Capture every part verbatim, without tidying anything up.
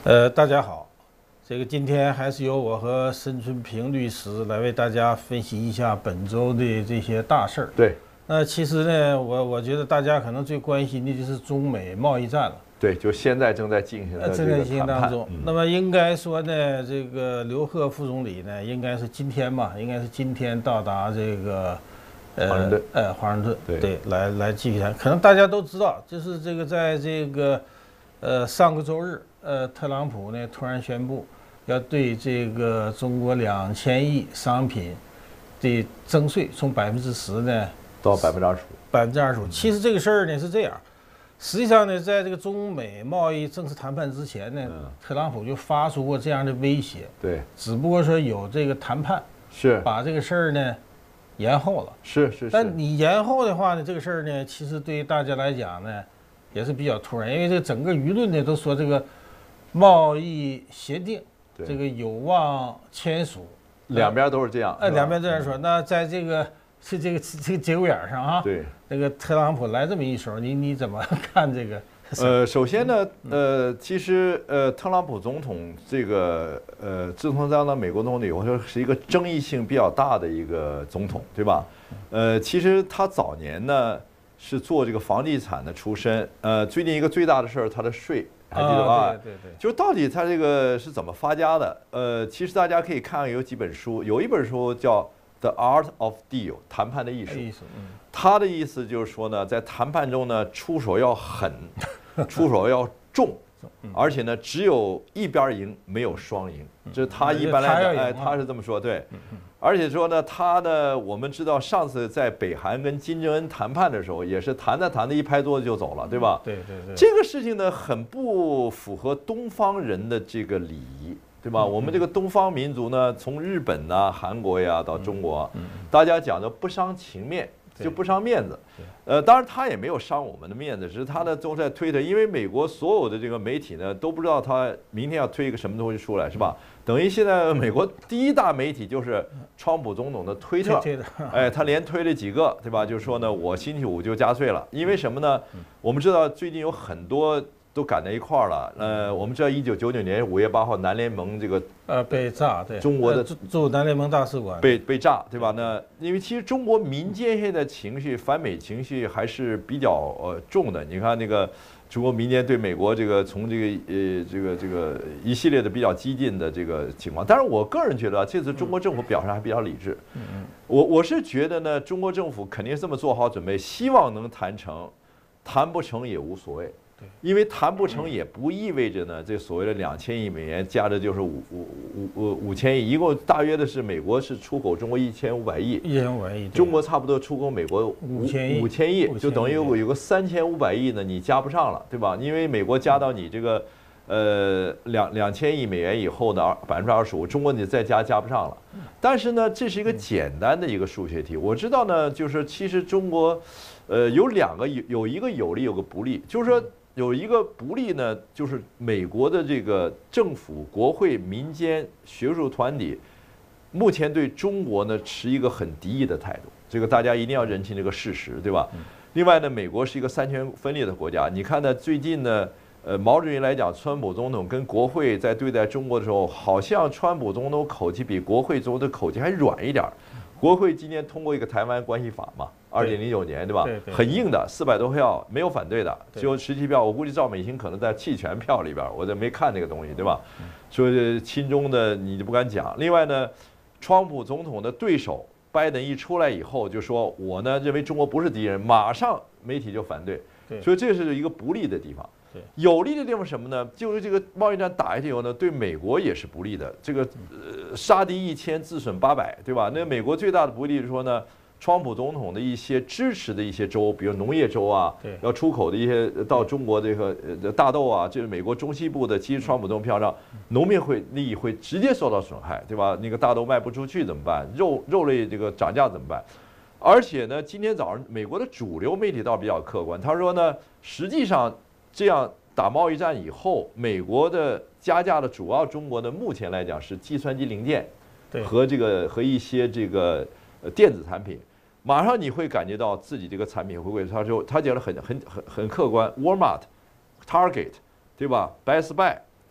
呃，大家好，这个今天还是由我和申春平律师来为大家分析一下本周的这些大事儿。 对， 那其实呢，我我觉得大家可能最关心的就是中美贸易战了。 对，就现在正在进行的正在进行当中。 嗯、 那么应该说呢，这个刘鹤副总理呢，应该是今天吧，应该是今天到达这个呃华盛顿， 呃华盛顿， 对对，来来继续谈。可能大家都知道，就是这个在这个呃上个周日，呃特朗普呢突然宣布要对这个中国两千亿商品的征税从百分之十呢到百分之二十五， 百分之二十五。其实这个事儿呢是这样。实际上呢，在这个中美贸易正式谈判之前呢， 嗯、 特朗普就发出过这样的威胁。 对， 只不过说有这个谈判， 是把这个事儿呢延后了。 是是是。 但你延后的话呢，这个事儿呢，其实对于大家来讲呢，也是比较突然，因为这整个舆论呢都说这个贸易协定这个有望签署， 两边都是这样。 哎，两边这样说。那在这个是这个这个节骨眼上啊， 对， 那个特朗普来这么一手，你你怎么看这个？ 呃，首先呢，呃，其实呃，特朗普总统这个呃，自从当了美国总统以后，是一个争议性比较大的一个总统，对吧？呃，其实他早年呢是做这个房地产的出身，呃，最近一个最大的事儿，他的税还记得吧？ 啊、对对对， 就到底他这个是怎么发家的？呃，其实大家可以看有几本书，有一本书叫《The Art of Deal》谈判的艺术。他的意思就是说呢，在谈判中呢，出手要狠，出手要重，而且呢，只有一边赢，没有双赢。这是他一般来讲，哎，他是这么说，对。而且说呢，他呢，我们知道上次在北韩跟金正恩谈判的时候，也是谈着谈着一拍桌子就走了，对吧？ 对对对。 这个事情呢，很不符合东方人的这个礼仪。对吧？我们这个东方民族呢，从日本呐、韩国呀到中国，大家讲的不伤情面，就不伤面子。呃，当然他也没有伤我们的面子，只是他呢都在推特，因为美国所有的这个媒体呢都不知道他明天要推一个什么东西出来，是吧？等于现在美国第一大媒体就是川普总统的推特，哎，他连推了几个，对吧？就是说呢，我星期五就加税了，因为什么呢？我们知道最近有很多都赶在一块儿了。呃，我们知道一九九九年五月八号南联盟这个呃被炸，对， 中国的驻南联盟大使馆被被炸，对吧？那因为其实中国民间现在情绪反美情绪还是比较呃重的。你看那个中国民间对美国这个从这个呃这个这个一系列的比较激进的这个情况，但是我个人觉得这次中国政府表示还比较理智。 嗯我我是觉得呢，中国政府肯定是这么做好准备，希望能谈成，谈不成也无所谓。因为谈不成也不意味着呢，这所谓的两千亿美元加的就是五五五五五千亿，一共大约的是美国是出口中国一千五百亿， 一千五百亿， 中国差不多出口美国五千亿， 五千亿，就等于有有个三千五百亿呢，你加不上了，对吧？因为美国加到你这个呃两两千亿美元以后呢，百分之二十五，中国你再加加不上了。但是呢，这是一个简单的一个数学题。我知道呢，就是其实中国，呃，有两个有有一个有利，有个不利，就是说。有一个不利呢，就是美国的这个政府、国会、民间、学术团体，目前对中国呢持一个很敌意的态度，这个大家一定要认清这个事实，对吧？另外呢，美国是一个三权分立的国家，你看呢，最近呢，呃，毛主席来讲，川普总统跟国会在对待中国的时候，好像川普总统口气比国会总统的口气还软一点。国会今年通过一个台湾关系法嘛，二零零九年对吧？很硬的，四百多票没有反对的，只有十七票。我估计赵美心可能在弃权票里边，我这没看那个东西，对吧？所以亲中的你就不敢讲。另外呢，川普总统的对手拜登一出来以后，就说我呢认为中国不是敌人，马上媒体就反对，所以这是一个不利的地方。有利的地方什么呢？就是这个贸易战打下去以后呢，对美国也是不利的。这个呃杀敌一千，自损八百，对吧？那美国最大的不利是说呢，川普总统的一些支持的一些州，比如农业州啊，要出口的一些到中国这个呃大豆啊，这是美国中西部的，其实川普总统票上，农民会利益会直接受到损害，对吧？那个大豆卖不出去怎么办？肉肉类这个涨价怎么办？而且呢，今天早上美国的主流媒体倒比较客观，他说呢，实际上。这样打贸易战以后，美国的加价的主要中国的目前来讲是计算机零件和这个和一些这个电子产品，马上你会感觉到自己这个产品会贵。他说他讲的很很很很客观 ，Walmart、Target， 对吧 ？Best Buy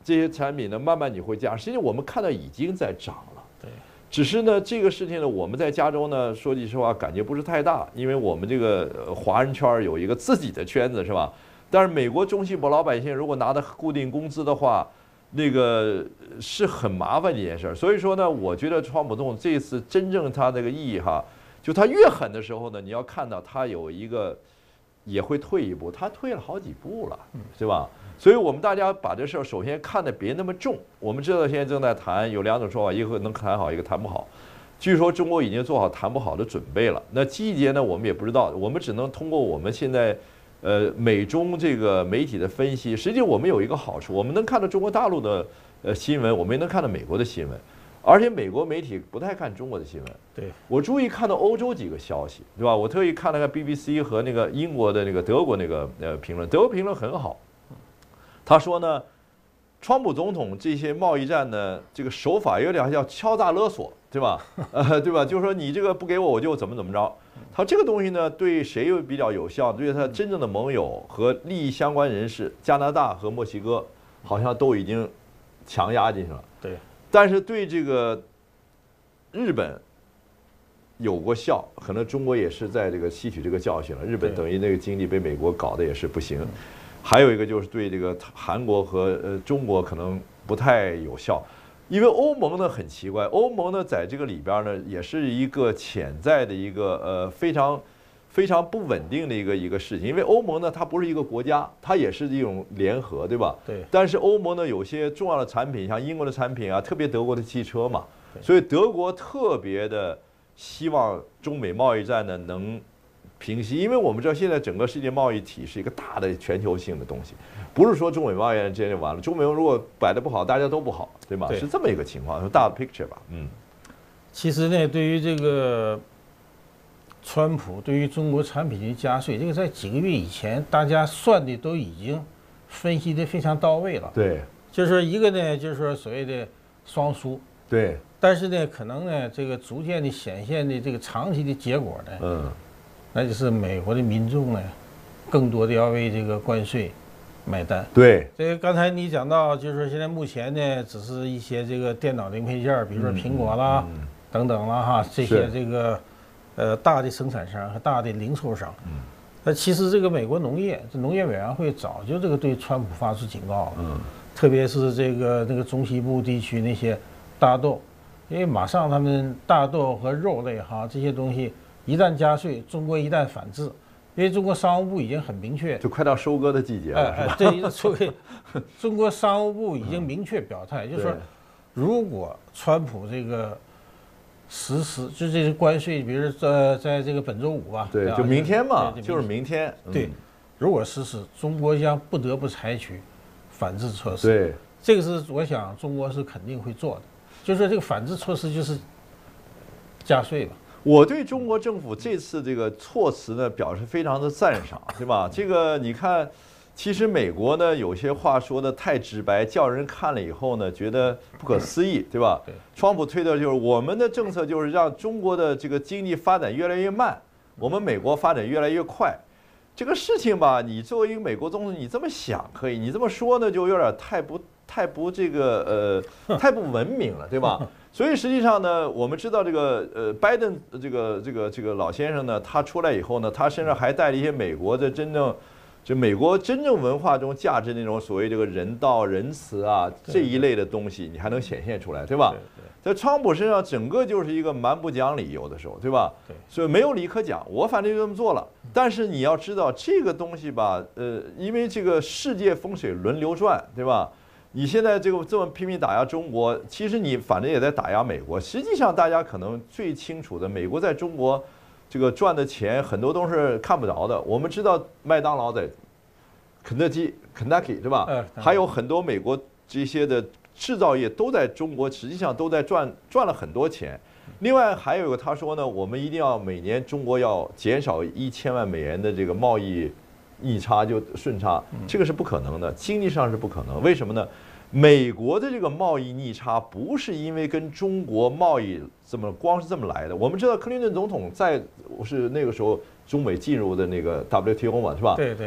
这些产品呢，慢慢你会加。实际上我们看到已经在涨了。 对。 只是呢，这个事情呢，我们在加州呢，说句实话，感觉不是太大，因为我们这个华人圈有一个自己的圈子，是吧？但是美国中西部老百姓如果拿的固定工资的话，那个是很麻烦的一件事。所以说呢，我觉得川普总统这次真正他这个意义哈，就他越狠的时候呢，你要看到他有一个也会退一步，他退了好几步了，对吧？所以我们大家把这事儿首先看得别那么重。我们知道现在正在谈，有两种说法，一个能谈好，一个谈不好。据说中国已经做好谈不好的准备了。那细节呢，我们也不知道，我们只能通过我们现在，呃，美中这个媒体的分析。实际我们有一个好处，我们能看到中国大陆的呃新闻，我们也能看到美国的新闻，而且美国媒体不太看中国的新闻。 对， 我注意看到欧洲几个消息，对吧？我特意看了个 B B C 和那个英国的那个德国那个呃评论，德国评论很好。他说呢，川普总统这些贸易战呢，这个手法有点像敲诈勒索，对吧？呃，对吧？就是说你这个不给我，我就怎么怎么着。他这个东西呢，对谁又比较有效？对他真正的盟友和利益相关人士，加拿大和墨西哥好像都已经强压进去了。 对。 但是对这个日本有过效，可能中国也是在这个吸取这个教训了。日本等于那个经济被美国搞得也是不行。还有一个就是对这个韩国和呃中国可能不太有效，因为欧盟呢很奇怪，欧盟呢在这个里边呢也是一个潜在的一个呃非常非常不稳定的一个一个事情，因为欧盟呢它不是一个国家，它也是一种联合，对吧？ 对。 但是欧盟呢有些重要的产品，像英国的产品啊，特别德国的汽车嘛，所以德国特别的希望中美贸易战呢能平息，因为我们知道现在整个世界贸易体是一个大的全球性的东西，不是说中美贸易战这就完了，中美如果摆得不好，大家都不好，对吧？ 对， 是这么一个情况，大的 picture 吧，嗯。 其实呢，对于这个川普对于中国产品的加税，这个在几个月以前大家算的都已经分析的非常到位了。 对， 就是一个呢，就是说所谓的双输。 对。 但是呢，可能呢，这个逐渐的显现的这个长期的结果呢， 嗯。 那就是美国的民众呢，更多的要为这个关税买单。 对， 这个刚才你讲到，就是说现在目前呢，只是一些这个电脑零配件，比如说苹果啦、嗯嗯、等等啦哈，这些这个呃大的生产商和大的零售商。嗯。那其实这个美国农业，这农业委员会早就这个对川普发出警告了。嗯。特别是这个那个中西部地区那些大豆，因为马上他们大豆和肉类哈这些东西。一旦加税，中国一旦反制，因为中国商务部已经很明确， 就快到收割的季节了， 哎哎，这所谓中国商务部已经明确表态，就是说，如果川普这个实施，就这些关税，比如在在这个本周五吧， 对，就明天嘛，就是明天， 对，如果实施，中国将不得不采取反制措施， 对， 这个是我想中国是肯定会做的，就是说这个反制措施就是加税吧。 我对中国政府这次这个措辞呢表示非常的赞赏，对吧？这个你看，其实美国呢有些话说的太直白，叫人看了以后呢觉得不可思议，对吧？ 对。 川普推的就是我们的政策就是让中国的这个经济发展越来越慢，我们美国发展越来越快。这个事情吧，你作为一个美国总统，你这么想可以，你这么说呢就有点太不太不这个呃太不文明了，对吧？所以实际上呢，我们知道这个呃，拜登这个这个这个老先生呢，他出来以后呢，他身上还带了一些美国的真正，就美国真正文化中价值那种所谓这个人道仁慈啊这一类的东西，你还能显现出来，对吧？在川普身上，整个就是一个蛮不讲理，有的时候，对吧？ 对， 所以没有理可讲，我反正就这么做了。但是你要知道这个东西吧，呃，因为这个世界风水轮流转，对吧？你现在这个这么拼命打压中国，其实你反正也在打压美国。实际上，大家可能最清楚的，美国在中国这个赚的钱很多都是看不着的。我们知道麦当劳在肯德基 Kentucky 对吧？还有很多美国这些的制造业都在中国，实际上都在赚赚了很多钱。另外还有一个，他说呢，我们一定要每年中国要减少一千万美元的这个贸易逆差就顺差，这个是不可能的，经济上是不可能。为什么呢？美国的这个贸易逆差不是因为跟中国贸易这么光是这么来的。我们知道克林顿总统在是那个时候中美进入的那个 W T O 嘛，是吧？ 对对。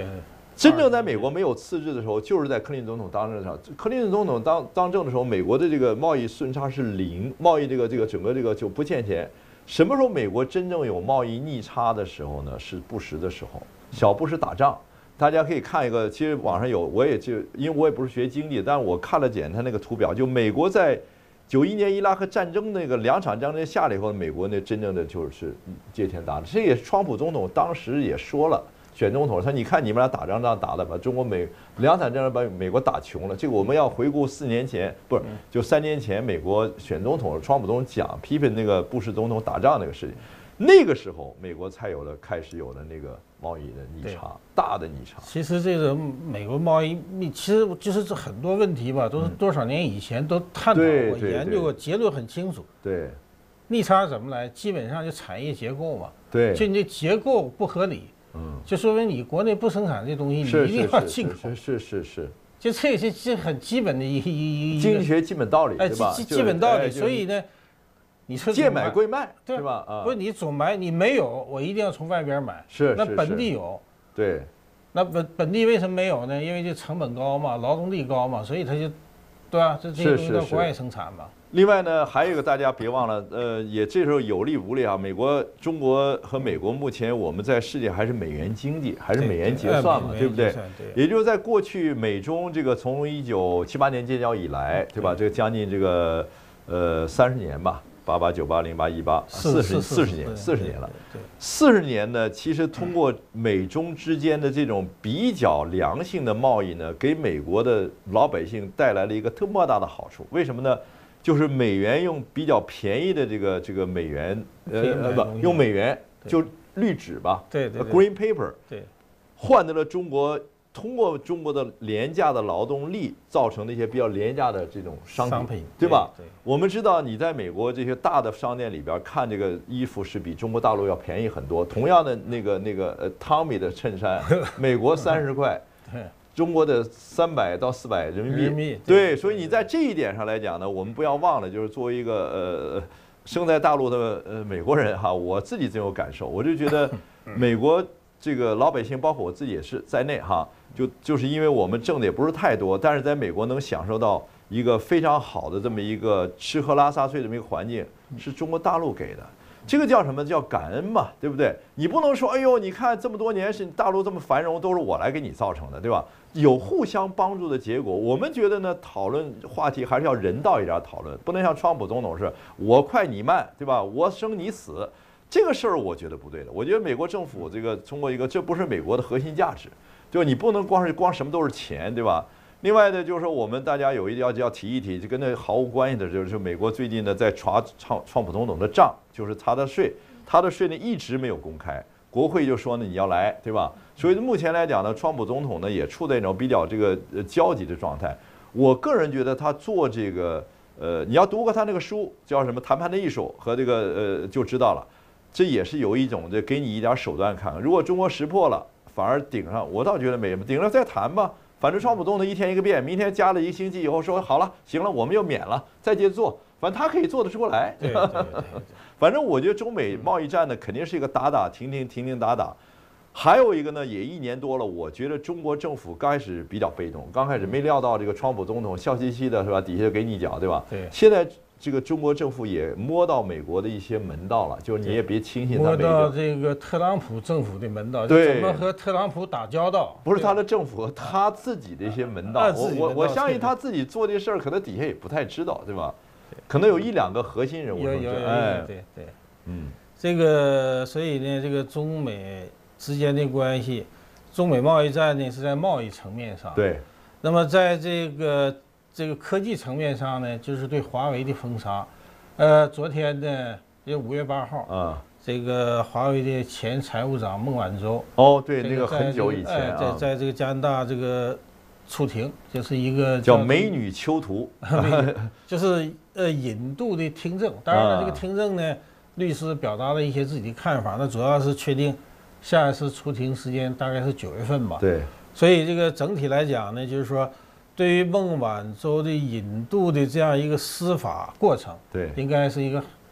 真正在美国没有赤字的时候，就是在克林顿总统当政的时候。克林顿总统当当政的时候，美国的这个贸易顺差是零，贸易这个这个整个这个就不欠钱。什么时候美国真正有贸易逆差的时候呢？是布什的时候，小布什打仗。大家可以看一个，其实网上有，我也就因为我也不是学经济，但是我看了简单那个图表，就美国在九一年伊拉克战争那个两场战争下来以后，美国那真正的就是借钱打的，这也是川普总统当时也说了，选总统他你看你们俩打仗仗打的把中国美两场战争把美国打穷了，这个我们要回顾四年前不是就三年前美国选总统，川普总统讲批评那个布什总统打仗那个事情。那个时候，美国才有了开始有了那个贸易的逆差，大的逆差。 其实这个美国贸易逆，其实就是这很多问题吧，都是多少年以前都探讨过、研究过，结论很清楚。 对， 逆差怎么来？基本上就产业结构嘛。 对， 就你这结构不合理，嗯，就说明你国内不生产这东西，你一定要进口。 是是是是。 就这些这很基本的一一一经济学基本道理，对吧？ 基基本道理，所以呢。你说借买贵卖，对吧？啊， 不是你总买，你没有，我一定要从外边买。 是， 那本地有。 对。 那本本地为什么没有呢？因为这成本高嘛，劳动力高嘛，所以他就，对吧？这这些东西到国外生产嘛。 另外呢，还有一个大家别忘了，呃，也这时候有利无利啊。美国、中国和美国目前我们在世界还是美元经济，还是美元结算嘛，对不对？也就是在过去美中这个从一九七八年建交以来，对吧？这个将近这个呃三十年吧。八八九八零八一八四十四十年四十年了，四十年呢，其实通过美中之间的这种比较良性的贸易呢，给美国的老百姓带来了一个特莫大的好处。为什么呢？就是美元用比较便宜的这个这个美元，呃呃不用美元就绿纸吧， 对对 ，green paper， 对， 换得了中国。通过中国的廉价的劳动力造成的一些比较廉价的这种商品， 商品对吧？ 对， 我们知道你在美国这些大的商店里边看这个衣服是比中国大陆要便宜很多。同样的那个那个呃汤米的衬衫，美国三十块，中国的三百到四百人民币。对，所以你在这一点上来讲呢，我们不要忘了，就是作为一个呃生在大陆的呃美国人哈，我自己真有感受，我就觉得美国。这个老百姓，包括我自己也是在内哈，就就是因为我们挣的也不是太多，但是在美国能享受到一个非常好的这么一个吃喝拉撒睡这么一个环境，是中国大陆给的。这个叫什么？叫感恩嘛，对不对？你不能说，哎呦，你看这么多年是大陆这么繁荣，都是我来给你造成的，对吧？有互相帮助的结果。我们觉得呢，讨论话题还是要人道一点讨论，不能像川普总统是我快你慢，对吧？我生你死。这个事儿我觉得不对的，我觉得美国政府这个通过一个，这不是美国的核心价值，就你不能光是光什么都是钱，对吧？另外呢，就是说我们大家有一要要提一提，就跟那毫无关系的，就是美国最近呢在查川川普总统的账，就是他的税，他的税呢一直没有公开，国会就说呢你要来，对吧？所以目前来讲呢，川普总统呢也处在一种比较这个呃焦急的状态。我个人觉得他做这个，呃，你要读过他那个书，叫什么《谈判的艺术》和这个呃就知道了。这也是有一种这给你一点手段看看。如果中国识破了，反而顶上，我倒觉得没什么，顶上再谈吧。反正川普总统一天一个变，明天加了一个星期以后说好了，行了，我们又免了，再接着做。反正他可以做得出来。 对对对对。 反正我觉得中美贸易战呢，肯定是一个打打停停停停打打。还有一个呢，也一年多了，我觉得中国政府刚开始比较被动，刚开始没料到这个川普总统笑嘻嘻的是吧，底下给你脚，对吧？ 对。 现在。这个中国政府也摸到美国的一些门道了，就是你也别轻信他。 摸到这个特朗普政府的门道，怎么和特朗普打交道？ 不是他的政府，他自己的一些门道。我我我相信他自己做这事儿，可能底下也不太知道，对吧？可能有一两个核心人物。 有有有，哎，对对， 嗯， 这个所以呢，这个中美之间的关系，中美贸易战呢是在贸易层面上。 对。 那么在这个。这个科技层面上呢，就是对华为的封杀。呃，昨天呢，也五月八号啊，这个华为的前财务长孟晚舟哦，对，那个很久以前啊，在在这个加拿大这个出庭，就是一个叫美女囚徒， 就是呃引渡的听证。当然了，这个听证呢，律师表达了一些自己的看法，那主要是确定下一次出庭时间大概是九月份吧。 对， 所以这个整体来讲呢，就是说。对于孟晚舟的引渡的这样一个司法过程， 对， 应该是一个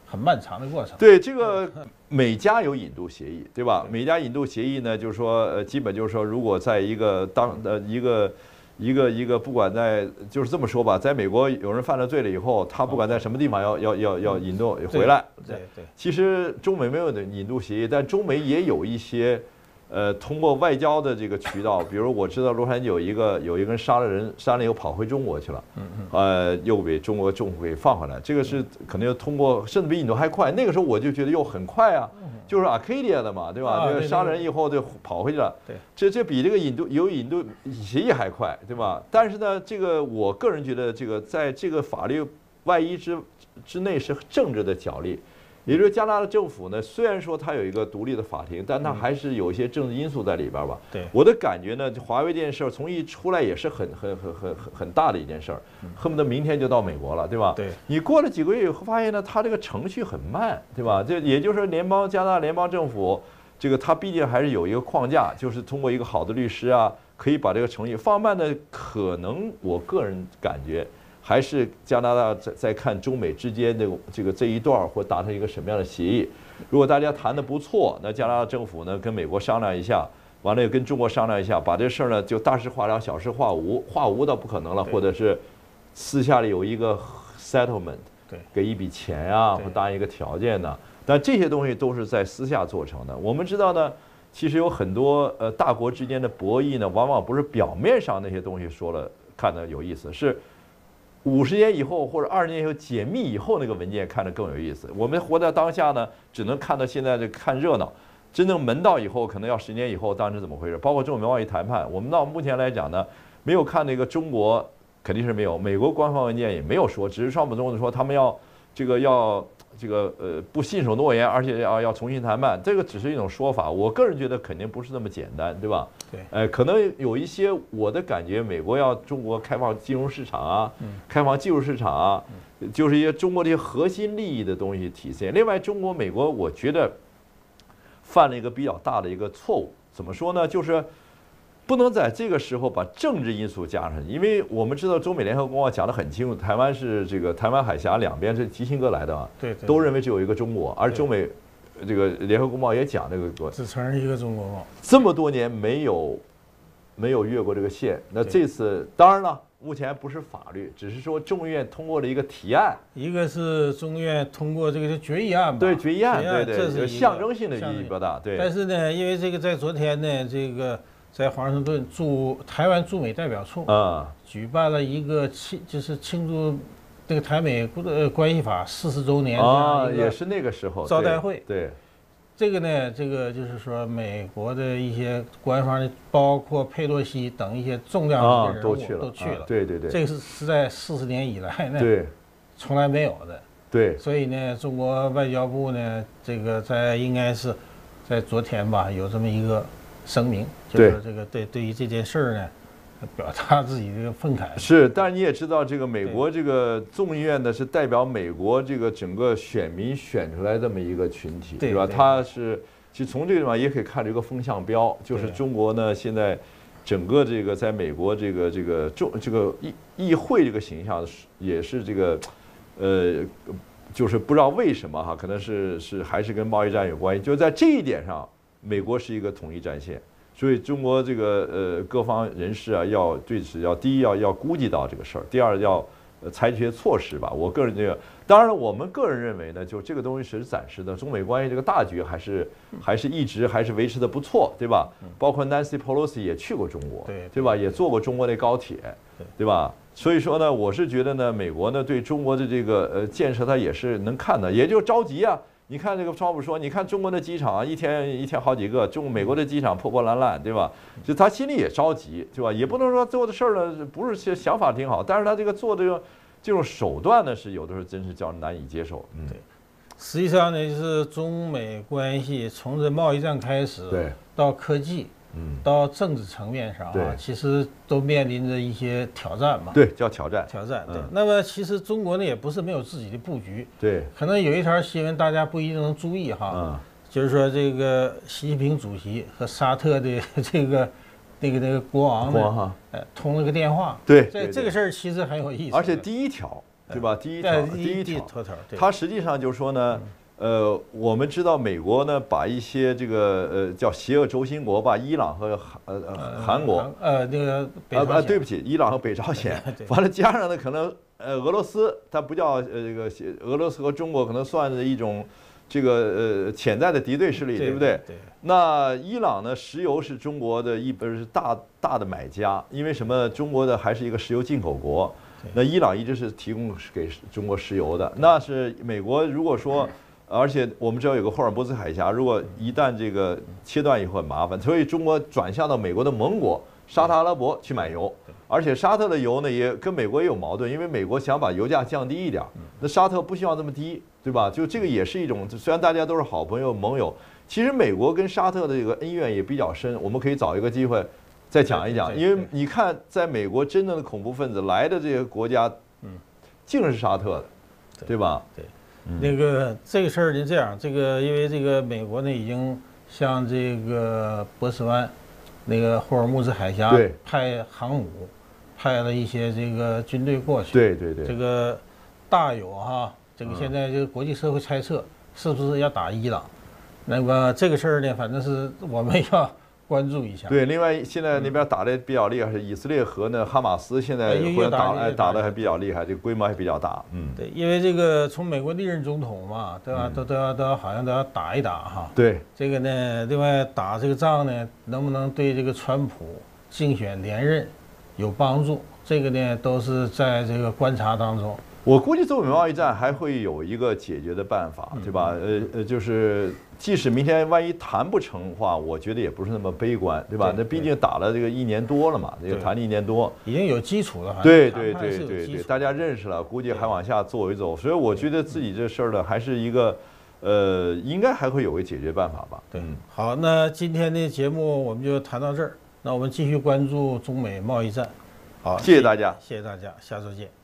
很漫长的过程。 对，这个美加有引渡协议，对吧？美加引渡协议呢，就是说，呃，基本就是说，如果在一个当呃一个一个一个不管在就是这么说吧，在美国有人犯了罪了以后，他不管在什么地方要要要要引渡回来。 对对。 其实中美没有的引渡协议，但中美也有一些。呃，通过外交的这个渠道，比如我知道洛杉矶有一个有一个人杀了人，杀了以后跑回中国去了，嗯嗯，呃，又被中国政府给放回来，这个是可能通过，甚至比引渡还快。那个时候我就觉得又很快啊，就是 Arcadia 的嘛，对吧？这个杀人以后就跑回去了，对，这这比这个引渡有引渡协议还快，对吧？但是呢，这个我个人觉得，这个在这个法律外衣之之内是政治的角力。也就是加拿大政府呢，虽然说它有一个独立的法庭，但它还是有一些政治因素在里边吧。 对， 我的感觉呢，华为这件事儿从一出来也是很很很很很很大的一件事儿，恨不得明天就到美国了，对吧？ 对， 你过了几个月以后发现呢，它这个程序很慢，对吧？这也就是联邦加拿大联邦政府，这个它毕竟还是有一个框架，就是通过一个好的律师啊，可以把这个程序放慢的。可能我个人感觉。还是加拿大在在看中美之间的这个这一段或达成一个什么样的协议。如果大家谈得不错，那加拿大政府呢跟美国商量一下，完了又跟中国商量一下，把这事儿呢就大事化了，小事化无。化无倒不可能了，或者是私下里有一个 settlement， 对，给一笔钱啊，或答应一个条件呢。但这些东西都是在私下做成的。我们知道呢，其实有很多呃大国之间的博弈呢，往往不是表面上那些东西说了看得有意思，是。五十年以后或者二十年以后解密以后，那个文件看着更有意思。我们活在当下呢，只能看到现在这看热闹。真正门道以后，可能要十年以后，当时怎么回事？包括中美贸易谈判，我们到目前来讲呢，没有看那个中国肯定是没有，美国官方文件也没有说，只是川普总统说他们要这个要这个呃不信守诺言，而且要要重新谈判，这个只是一种说法。我个人觉得肯定不是那么简单，对吧？ 对， 呃，可能有一些我的感觉，美国要中国开放金融市场啊，开放技术市场啊，就是一些中国这些核心利益的东西体现。另外，中国、美国，我觉得犯了一个比较大的一个错误，怎么说呢？就是不能在这个时候把政治因素加上去，因为我们知道中美联合公报讲得很清楚，台湾是这个台湾海峡两边是基辛格来的啊， 对， 都认为只有一个中国，而中美。这个联合公报也讲这个， 只承认一个中国嘛， 这么多年没有没有越过这个线。那这次当然了，目前不是法律，只是说众议院通过了一个提案， 一个是众议院通过这个决议案嘛， 对决议案，对对， 这是象征性的意义比较大。对。 但是呢，因为这个在昨天呢，这个在华盛顿驻台湾驻美代表处啊举办了一个庆，就是庆祝。这个台美呃关系法四十周年啊，也是那个时候招待会。 对， 这个呢，这个就是说美国的一些官方的，包括佩洛西等一些重量的人物都去了， 都去了。 对对对， 这个是是在四十年以来呢， 对， 从来没有的。 对， 所以呢，中国外交部呢，这个在应该是在昨天吧，有这么一个声明，就是这个对对于这件事儿呢。表达自己这个愤慨是，但是你也知道，这个美国这个众议院呢是代表美国这个整个选民选出来这么一个群体，对吧？它是其实从这个地方也可以看出一个风向标，就是中国呢现在整个这个在美国这个这个众这个议议会这个形象也是这个呃，就是不知道为什么哈，可能是是还是跟贸易战有关系，就在这一点上，美国是一个统一战线。所以中国这个呃各方人士啊，要对此要第一要要估计到这个事儿，第二要呃采取些措施吧。我个人这个，当然我们个人认为呢，就这个东西是暂时的，中美关系这个大局还是还是一直还是维持的不错，对吧？包括 Nancy Pelosi 也去过中国， 对对吧？也坐过中国的高铁，对吧？所以说呢，我是觉得呢，美国呢对中国的这个呃建设，它也是能看的，也就着急啊。你看这个川普说，你看中国的机场啊，一天一天好几个，中美国的机场破破烂烂，对吧？就他心里也着急，对吧？也不能说做的事儿呢，不是想法挺好，但是他这个做这个这种手段呢，是有的时候真是叫人难以接受。嗯， 对。实际上呢，就是中美关系从这贸易战开始， 对， 到科技。嗯，到政治层面上啊，其实都面临着一些挑战嘛。 对，叫挑战。 挑战。对。那么其实中国呢，也不是没有自己的布局。 对。 可能有一条新闻大家不一定能注意哈，嗯，就是说这个习近平主席和沙特的这个那个那个国王呢，呃，通了个电话。 对。 这这个事儿其实很有意思。 而且第一条， 对吧？第一条， 第一条头条， 它实际上就是说呢，呃，我们知道美国呢，把一些这个呃叫邪恶轴心国，把伊朗和韩呃韩国呃那个啊啊对不起，伊朗和北朝鲜，完了加上呢可能呃俄罗斯，它不叫呃这个俄罗斯和中国可能算是一种这个呃潜在的敌对势力，对不对？ 对。 那伊朗呢，石油是中国的一本是大大的买家，因为什么？中国的还是一个石油进口国，那伊朗一直是提供给中国石油的。那是美国如果说，而且我们知道有个霍尔木兹海峡，如果一旦这个切断以后很麻烦，所以中国转向到美国的盟国沙特阿拉伯去买油，而且沙特的油呢也跟美国也有矛盾，因为美国想把油价降低一点，那沙特不希望这么低，对吧？就这个也是一种，虽然大家都是好朋友盟友。其实美国跟沙特的这个恩怨也比较深，我们可以找一个机会再讲一讲。因为你看，在美国真正的恐怖分子来的这些国家，嗯，竟是沙特的，对吧？ 对，那个这个事儿呢，这样，这个因为这个美国呢已经向这个波斯湾那个霍尔木兹海峡派航母，派了一些这个军队过去。 对对对， 这个大有哈，这个现在这个国际社会猜测是不是要打伊朗？那么这个事儿呢，反正是我们要关注一下。 对，另外现在那边打的比较厉害，是以色列和那哈马斯现在互相打，哎，打的还比较厉害，这个规模还比较大。嗯， 对，因为这个从美国历任总统嘛，对吧？都都要都要好像都要打一打哈。 对， 这个呢，另外打这个仗呢，能不能对这个川普竞选连任有帮助？这个呢，都是在这个观察当中。 我估计中美贸易战还会有一个解决的办法，对吧？呃呃，就是即使明天万一谈不成的话，我觉得也不是那么悲观，对吧？那毕竟打了这个一年多了嘛，这个谈了一年多， 已经有基础了。 对对对对对，大家认识了，估计还往下走一走。所以我觉得自己这事儿呢，还是一个，呃，应该还会有个解决办法吧。 对，好，那今天的节目我们就谈到这儿，那我们继续关注中美贸易战。好， 谢谢大家， 谢谢大家，下周见。